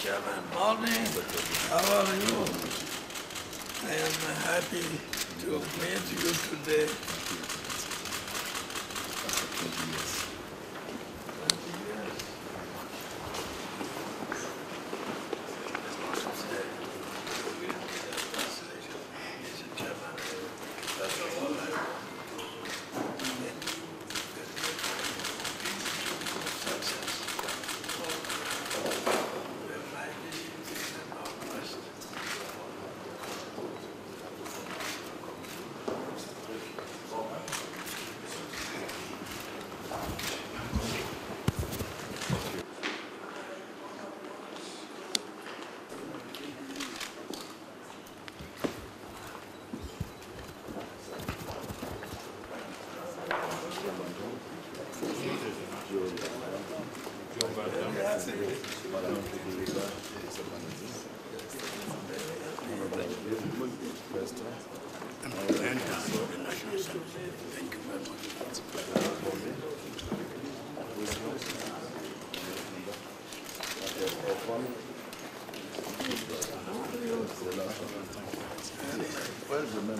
Chairman. Morning. How are you? I am happy to meet you today. 20 years. 20 years. Mr. Chairman, first of all, I want to thank you for success. Well remembered.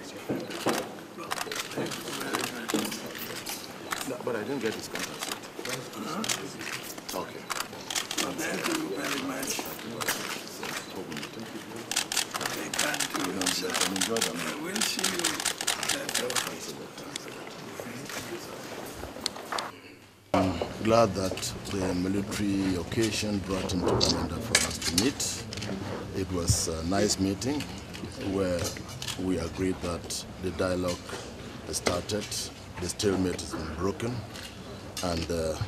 No, but I didn't get his contact. Okay. Well, thank you very much. They can't do it, sir. We'll see you later. I'm glad that the military occasion brought into Canada for us to meet. It was a nice meeting where we agreed that the dialogue started, the stalemate has been broken, and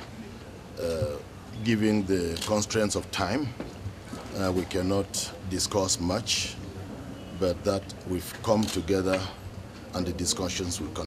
given the constraints of time, we cannot discuss much, but that we've come together and the discussions will continue.